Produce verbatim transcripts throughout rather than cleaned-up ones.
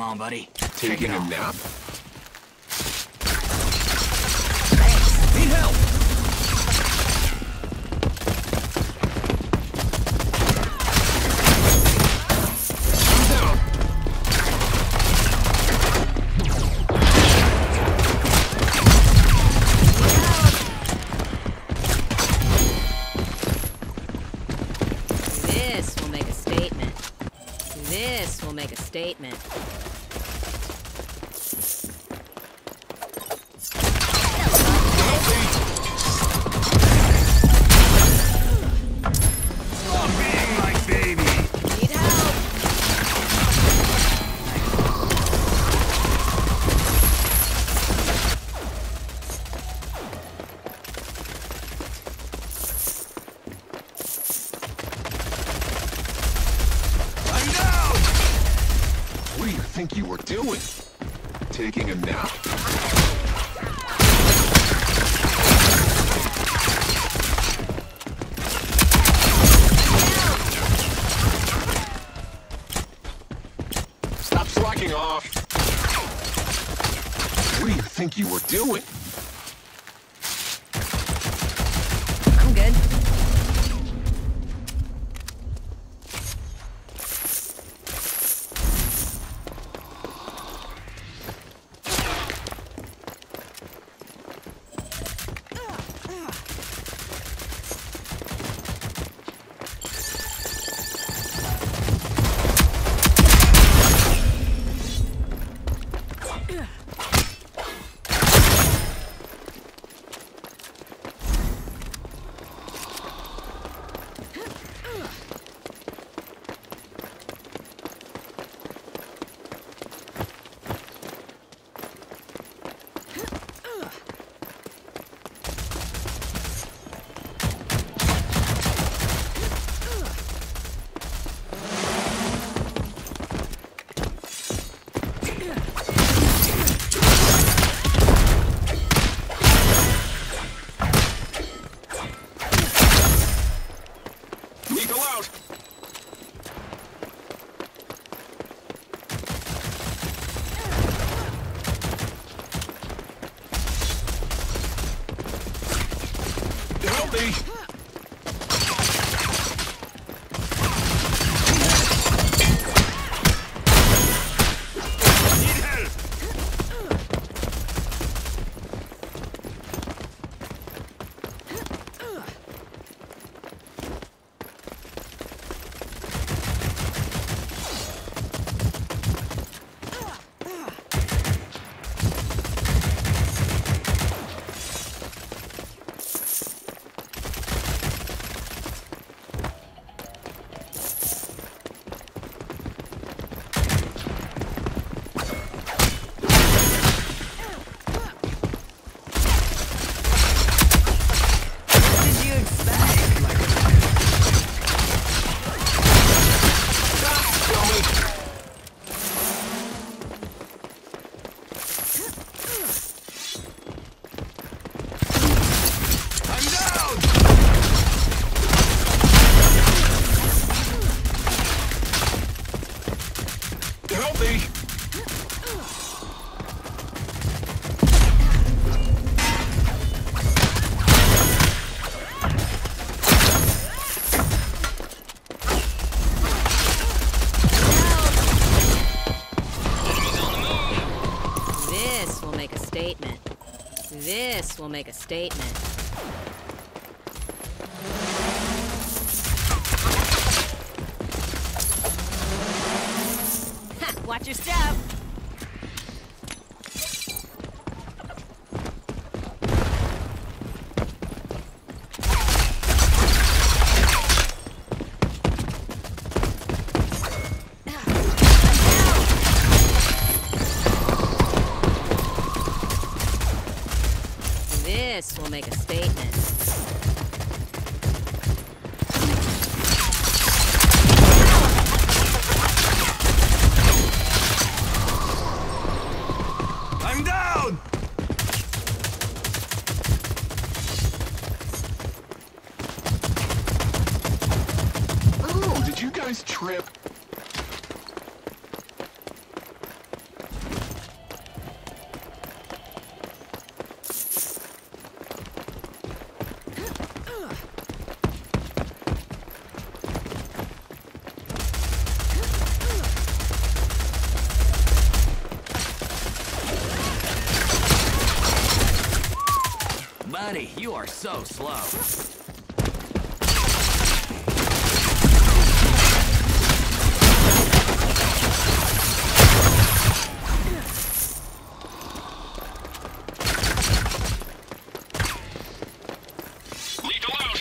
on, buddy. Taking a nap? Need help! This will make a statement. This will make a statement. Stop being my baby! Need help! I'm down! What do you think you were doing? Taking a nap? Stop slacking off! What do you think you were doing? I'm good. Eagle out! Help me! Need help! What did you expect? I'm down! Help me! This will make a statement. This will make a statement. Ha! Watch your step! This will make a statement. I'm down! Oh, did you guys trip? Buddy, you are so slow. Lethal out!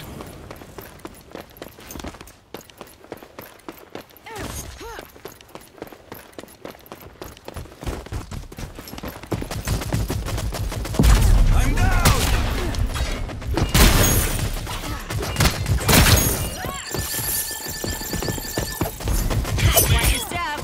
I'm down! Watch your step.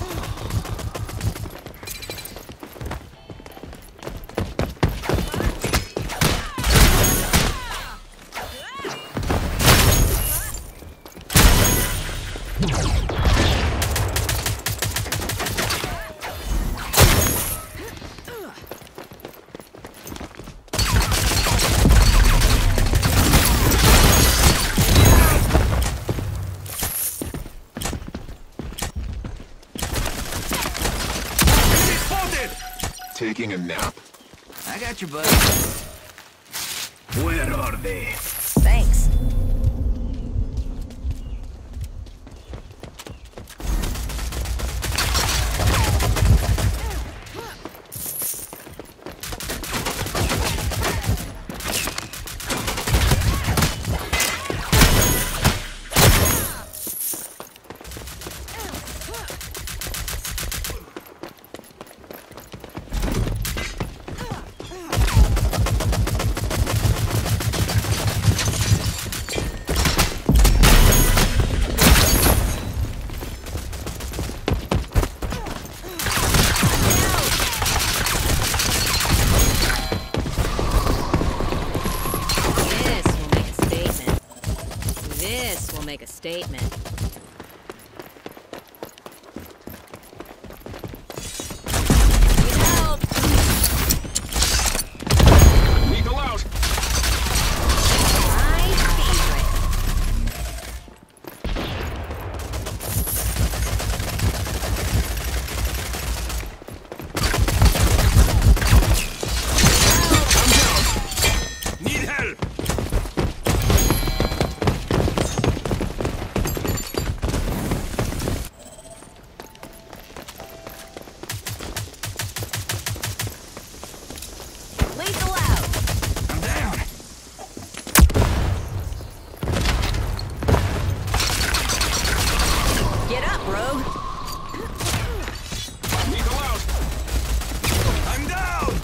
Spotted! Taking a nap? I got your buddy. Where are they? Thanks. This will make a statement. Need help! Lethal out! My favorite. Need help! Lethal out! I'm down! Get up, rogue! Lethal out! I'm down!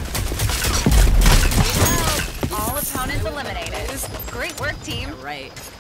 All opponents eliminated. Great work, team. Right.